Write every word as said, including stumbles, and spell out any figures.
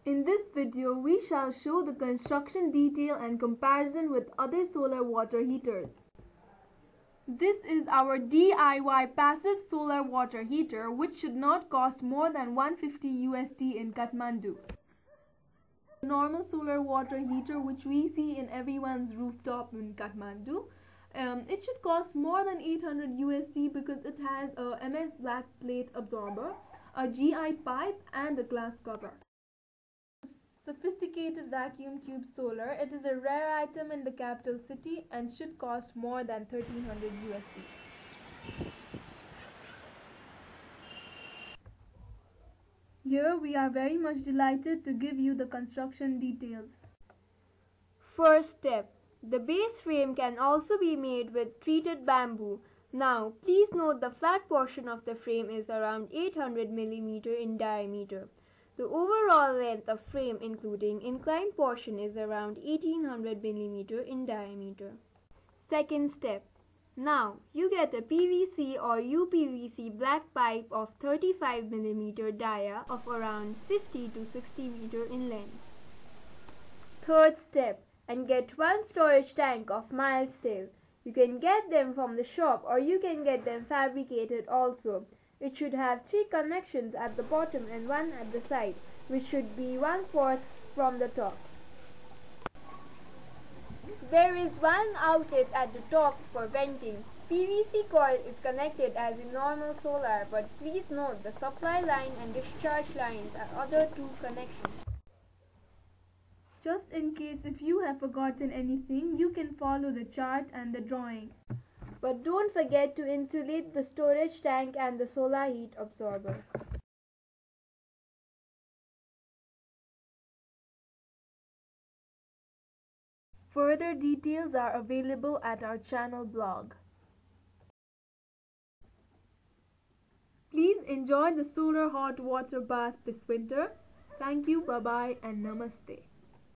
In this video, we shall show the construction detail and comparison with other solar water heaters. This is our D I Y passive solar water heater, which should not cost more than one hundred fifty U S D in Kathmandu. The normal solar water heater which we see in everyone's rooftop in Kathmandu, um, it should cost more than eight hundred U S D because it has a M S black plate absorber, a G I pipe and a glass cover. Sophisticated vacuum tube solar, it is a rare item in the capital city and should cost more than thirteen hundred U S D. Here we are very much delighted to give you the construction details. First step. The base frame can also be made with treated bamboo. Now, please note the flat portion of the frame is around eight hundred millimeters in diameter. The overall length of frame including inclined portion is around eighteen hundred millimeters in diameter. Second step. Now, you get a P V C or U P V C black pipe of thirty-five millimeter dia of around fifty to sixty meters in length. Third step. And get one storage tank of mild steel. You can get them from the shop or you can get them fabricated also. It should have three connections at the bottom and one at the side, which should be one-fourth from the top. There is one outlet at the top for venting. P V C coil is connected as in normal solar, but please note the supply line and discharge lines are other two connections. Just in case if you have forgotten anything, you can follow the chart and the drawing. But don't forget to insulate the storage tank and the solar heat absorber. Further details are available at our channel blog. Please enjoy the solar hot water bath this winter. Thank you, bye-bye and namaste.